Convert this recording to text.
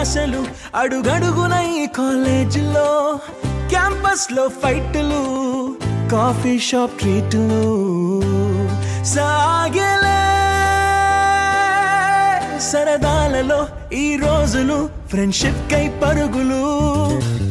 ఆశలు అడుగడుగున ఈ కాలేజీలో క్యాంపస్ లో ఫైట్లు కాఫీ షాప్ ట్రీట్లు సాగేలే సరదాలలో ఈ రోజులు ఫ్రెండ్షిప్ కై పరుగులు